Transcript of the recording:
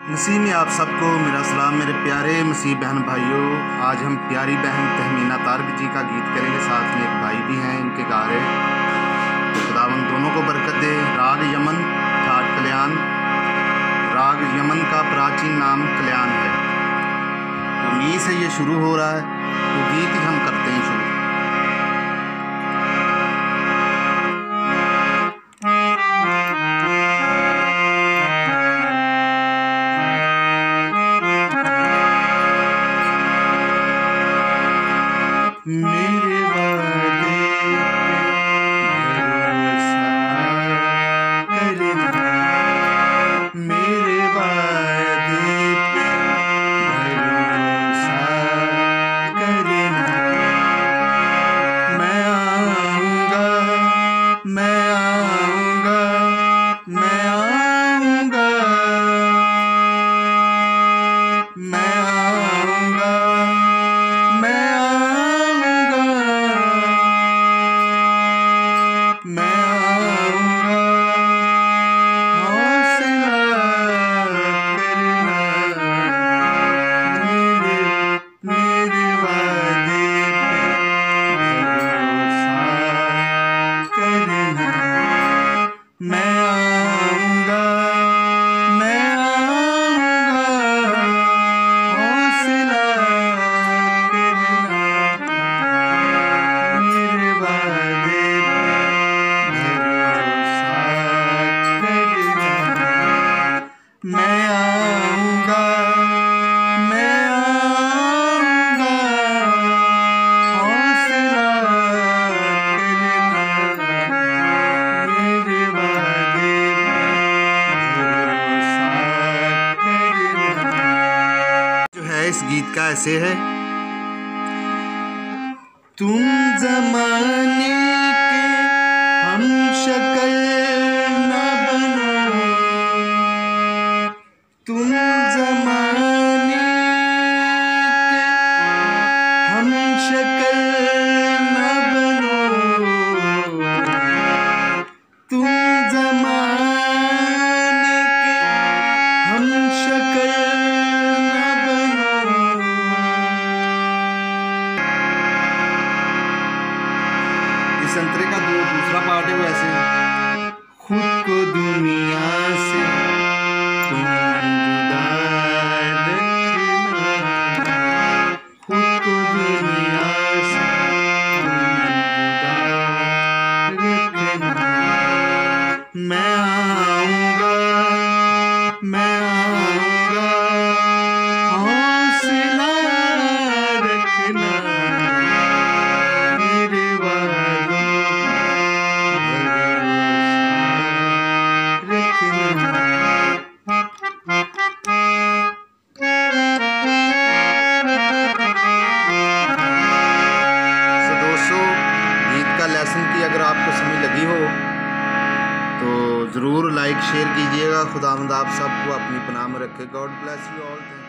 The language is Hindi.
मसीह में आप सबको मेरा सलाम। मेरे प्यारे मसीह बहन भाइयों, आज हम प्यारी बहन तहमीना तारक जी का गीत करेंगे। साथ में एक भाई भी हैं, इनके गा रहे। तो खुदावंद दोनों को बरकत दे। राग यमन ठाट कल्याण। राग यमन का प्राचीन नाम कल्याण है। तो मी से ये शुरू हो रहा है, तो गीत हम करते हैं शुरू। मेरे वादे पे भरोसा करना, मेरे वादे पे भरोसा करना। मैं आऊँगा, मैं आऊँगा, मैं आऊँगा, मैं आऊँगा, मैं इस गीत का ऐसे है। तुम जमाने के हम शक्ल न बनो, तुम जमाने के हम शक्ल न बनो, तुम जमाने के हम शक्ल संतरे का दूसरा पार्ट है वैसे। खुद को दुनिया से तुम जुदा रखना, खुद को दुनिया से तुम जुदा रखना। मैं आऊँगा, मैं आऊँगा, हौसला रखना। लेसन की अगर आपको समझ लगी हो तो ज़रूर लाइक शेयर कीजिएगा। खुदावंद आप सबको अपनी पनाह में रखे। God bless you all.